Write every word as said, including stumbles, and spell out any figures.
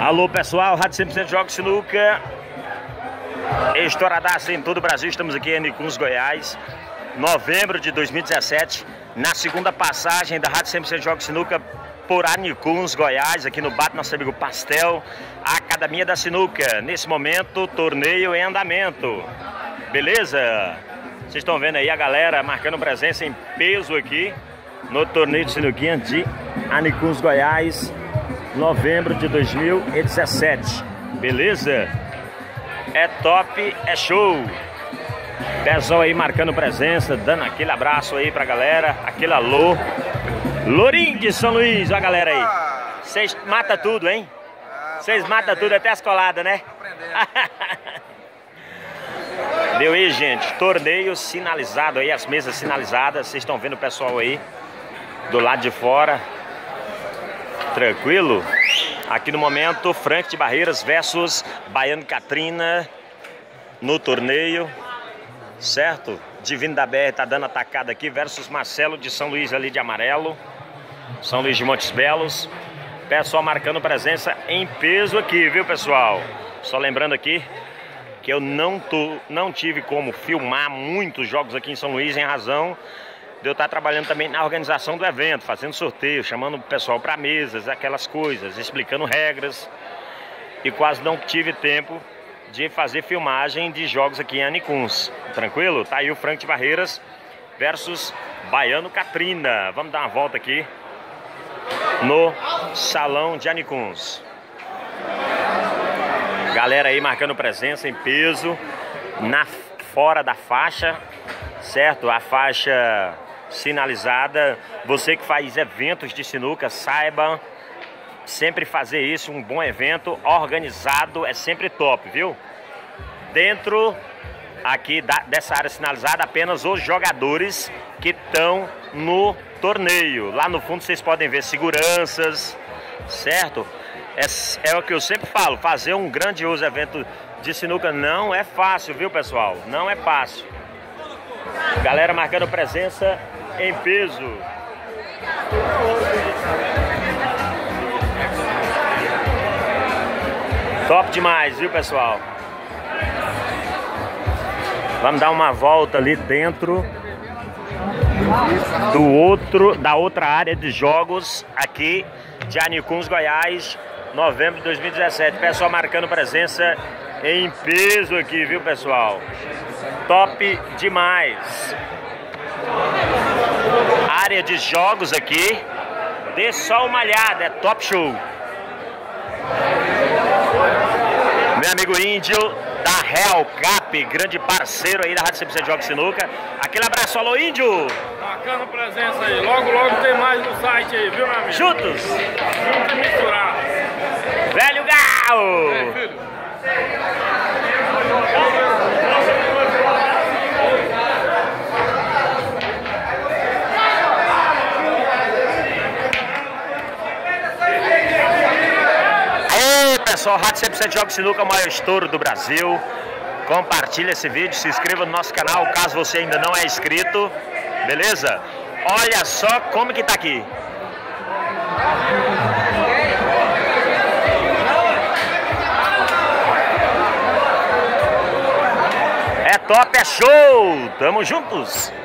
Alô pessoal, Rádio cem por cento Jogos Sinuca, estouradaço em todo o Brasil. Estamos aqui em Anicuns, Goiás, novembro de dois mil e dezessete, na segunda passagem da Rádio cem por cento Jogos Sinuca por Anicuns, Goiás, aqui no bar do nosso amigo Pastel, a Academia da Sinuca. Nesse momento, torneio em andamento, beleza? Vocês estão vendo aí a galera marcando presença em peso aqui no torneio de sinuquinha de Anicuns, Goiás, novembro de dois mil e dezessete, beleza? É top, é show. Pessoal aí marcando presença, dando aquele abraço aí pra galera, aquele alô. Lourinho de São Luís, ó a galera aí. Vocês matam tudo, hein? Vocês matam tudo, até as coladas, né? Deu aí, gente, torneio sinalizado aí, as mesas sinalizadas. Vocês estão vendo o pessoal aí do lado de fora. Tranquilo? Aqui no momento, Frank de Barreiras versus Baiano Katrina no torneio, certo? Divino da B R tá dando atacada aqui versus Marcelo de São Luís ali de amarelo, São Luís de Montes Belos. Pessoal marcando presença em peso aqui, viu pessoal? Só lembrando aqui que eu não, tô, não tive como filmar muitos jogos aqui em São Luís em razão de eu estar trabalhando também na organização do evento, fazendo sorteio, chamando o pessoal para mesas, aquelas coisas, explicando regras. E quase não tive tempo de fazer filmagem de jogos aqui em Anicuns. Tranquilo? Tá aí o Frank de Barreiras versus Baiano Katrina. Vamos dar uma volta aqui no salão de Anicuns. Galera aí marcando presença em peso, na, fora da faixa, certo? A faixa sinalizada. Você que faz eventos de sinuca, saiba sempre fazer isso. Um bom evento organizado é sempre top, viu? Dentro aqui da, dessa área sinalizada, apenas os jogadores que estão no torneio. Lá no fundo vocês podem ver seguranças, certo? É, é o que eu sempre falo, fazer um grandioso evento de sinuca não é fácil, viu pessoal? Não é fácil. Galera marcando presença em peso. Top demais, viu pessoal? Vamos dar uma volta ali dentro do outro, da outra área de jogos aqui de Anicuns, Goiás, novembro de dois mil e dezessete. Pessoal marcando presença em peso aqui, viu pessoal? Top demais. Área de jogos aqui, dê só uma olhada, é top show. Meu amigo Índio da Real Cap, grande parceiro aí da Rádio cem por cento Jogos Sinuca. Aquele abraço, alô Índio. Marcando presença aí, logo logo tem mais no site aí, viu meu amigo? Juntos. Juntos e misturados. Velho Gal. É, filho. Pessoal, Rádio cem por cento Jogos Sinuca, o maior estouro do Brasil. Compartilha esse vídeo, se inscreva no nosso canal caso você ainda não é inscrito, beleza? Olha só como que tá aqui. É top, é show! Tamo juntos!